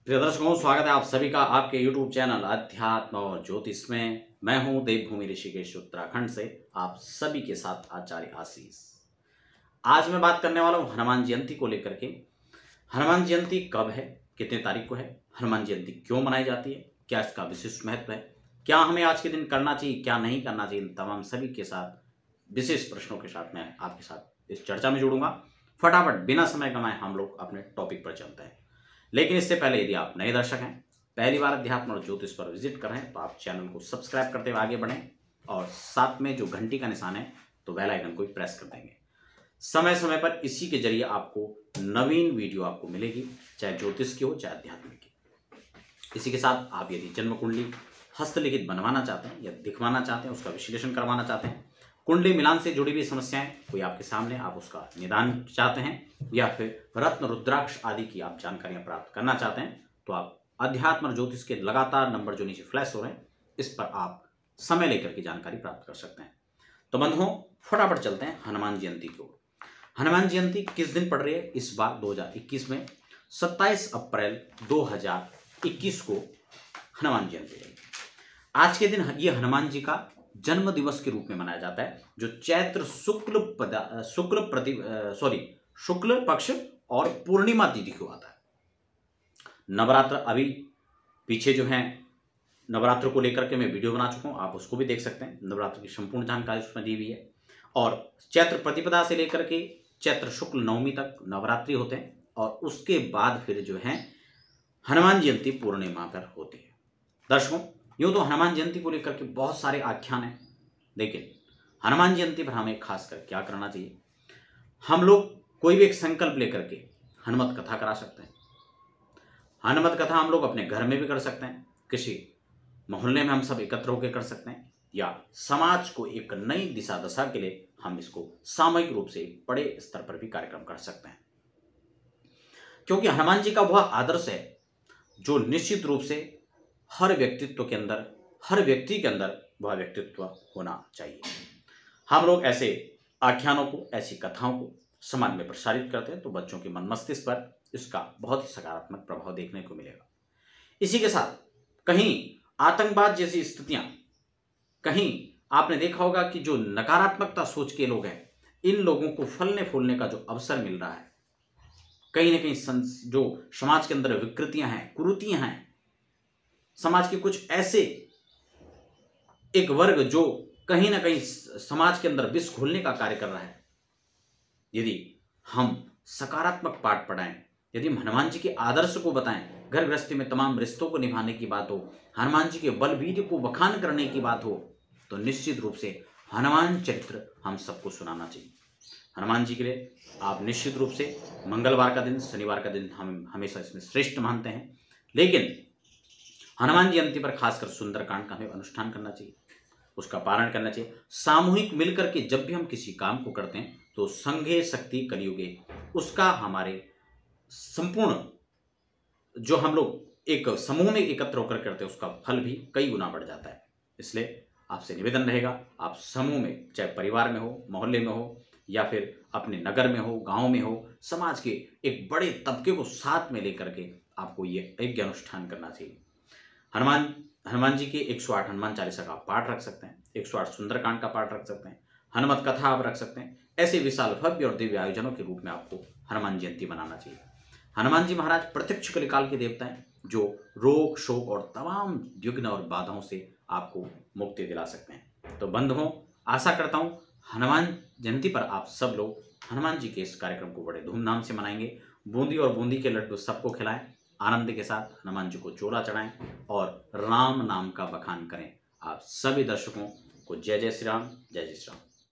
प्रिय दर्शकों, स्वागत है आप सभी का आपके YouTube चैनल अध्यात्म और ज्योतिष में। मैं हूं देवभूमि ऋषिकेश उत्तराखंड से आप सभी के साथ आचार्य आशीष। आज मैं बात करने वाला हूं हनुमान जयंती को लेकर के। हनुमान जयंती कब है, कितने तारीख को है, हनुमान जयंती क्यों मनाई जाती है, क्या इसका विशिष्ट महत्व है, क्या हमें आज के दिन करना चाहिए, क्या नहीं करना चाहिए, इन तमाम सभी के साथ विशेष प्रश्नों के साथ मैं आपके साथ इस चर्चा में जुड़ूंगा। फटाफट बिना समय गंवाए हम लोग अपने टॉपिक पर चलते हैं। लेकिन इससे पहले यदि आप नए दर्शक हैं, पहली बार अध्यात्म और ज्योतिष पर विजिट कर रहे हैं, तो आप चैनल को सब्सक्राइब करते हुए आगे बढ़ें और साथ में जो घंटी का निशान है तो बेल आइकन को प्रेस कर देंगे। समय समय पर इसी के जरिए आपको नवीन वीडियो आपको मिलेगी, चाहे ज्योतिष की हो चाहे अध्यात्म की। इसी के साथ आप यदि जन्म कुंडली हस्तलिखित बनवाना चाहते हैं या दिखवाना चाहते हैं, उसका विश्लेषण करवाना चाहते हैं, कुंडली मिलान से जुड़ी हुई समस्याएं कोई आपके सामने, आप उसका निदान चाहते हैं, या फिर रत्न रुद्राक्ष आदि की आप जानकारियां प्राप्त करना चाहते हैं, तो आप अध्यात्म और ज्योतिष के लगातार नंबर जो नीचे फ्लैश हो रहे हैं, इस पर आप समय लेकर के जानकारी प्राप्त कर सकते हैं। तो बंधुओं, फटाफट चलते हैं हनुमान जयंती की ओर। हनुमान जयंती किस दिन पड़ रही है इस बार 2021 में? 27 अप्रैल 2021 को हनुमान जयंती है। आज के दिन ये हनुमान जी का जन्म दिवस के रूप में मनाया जाता है, जो चैत्र शुक्ल पक्ष और पूर्णिमा तिथि को आता है। नवरात्र अभी पीछे जो है, नवरात्र को लेकर के मैं वीडियो बना चुका हूं, आप उसको भी देख सकते हैं। नवरात्र की संपूर्ण जानकारी उसमें दी हुई है। और चैत्र प्रतिपदा से लेकर के चैत्र शुक्ल नवमी तक नवरात्रि होते हैं, और उसके बाद फिर जो है हनुमान जयंती पूर्णिमा पर होती है। दर्शकों, यूँ तो हनुमान जयंती को लेकर के बहुत सारे आख्यान हैं, लेकिन हनुमान जयंती पर हमें खासकर क्या करना चाहिए? हम लोग कोई भी एक संकल्प लेकर के हनुमत कथा करा सकते हैं। हनुमत कथा हम लोग अपने घर में भी कर सकते हैं, किसी मोहल्ले में हम सब एकत्र होकर कर सकते हैं, या समाज को एक नई दिशा दशा के लिए हम इसको सामूहिक रूप से बड़े स्तर पर भी कार्यक्रम कर सकते हैं। क्योंकि हनुमान जी का वह आदर्श है जो निश्चित रूप से हर व्यक्ति के अंदर वह व्यक्तित्व होना चाहिए। हम लोग ऐसे आख्यानों को, ऐसी कथाओं को समाज में प्रसारित करते हैं, तो बच्चों के मन मस्तिष्क पर इसका बहुत ही सकारात्मक प्रभाव देखने को मिलेगा। इसी के साथ कहीं आतंकवाद जैसी स्थितियां, कहीं आपने देखा होगा कि जो नकारात्मकता सोच के लोग हैं, इन लोगों को फलने फूलने का जो अवसर मिल रहा है, कहीं ना कहीं जो समाज के अंदर विकृतियां हैं, कुरीतियां हैं, समाज के कुछ ऐसे एक वर्ग जो कहीं ना कहीं समाज के अंदर विष घोलने का कार्य कर रहा है, यदि हम सकारात्मक पाठ पढ़ाएं, यदि हम हनुमान जी के आदर्श को बताएं, घर गृहस्थी में तमाम रिश्तों को निभाने की बात हो, हनुमान जी के बलवीर को बखान करने की बात हो, तो निश्चित रूप से हनुमान चरित्र हम सबको सुनाना चाहिए। हनुमान जी के लिए आप निश्चित रूप से मंगलवार का दिन, शनिवार का दिन हम हमेशा इसमें श्रेष्ठ मानते हैं, लेकिन हनुमान जयंती पर खासकर सुंदरकांड का हमें अनुष्ठान करना चाहिए, उसका पारण करना चाहिए। सामूहिक मिलकर के जब भी हम किसी काम को करते हैं, तो संघे शक्ति कलियुगे, उसका हमारे संपूर्ण जो हम लोग एक समूह में एकत्र होकर करते हैं, उसका फल भी कई गुना बढ़ जाता है। इसलिए आपसे निवेदन रहेगा, आप समूह में, चाहे परिवार में हो, मोहल्ले में हो, या फिर अपने नगर में हो, गांव में हो, समाज के एक बड़े तबके को साथ में लेकर के आपको ये यज्ञ अनुष्ठान करना चाहिए। हनुमान जी के 108 हनुमान चालीसा का पाठ रख सकते हैं, 108 सुंदरकांड का पाठ रख सकते हैं, हनुमत कथा आप रख सकते हैं। ऐसे विशाल भव्य और दिव्य आयोजनों के रूप में आपको हनुमान जयंती मनाना चाहिए। हनुमान जी महाराज प्रत्यक्ष कलिकाल के देवता हैं, जो रोग शोक और तमाम विघ्न और बाधाओं से आपको मुक्ति दिला सकते हैं। तो बंधुओं, आशा करता हूँ हनुमान जयंती पर आप सब लोग हनुमान जी के इस कार्यक्रम को बड़े धूमधाम से मनाएंगे। बूंदी और बूंदी के लड्डू सबको खिलाएं, आनंद के साथ हनुमान जी को चोला चढ़ाएं और राम नाम का बखान करें। आप सभी दर्शकों को जय जय श्री राम, जय जय श्री राम।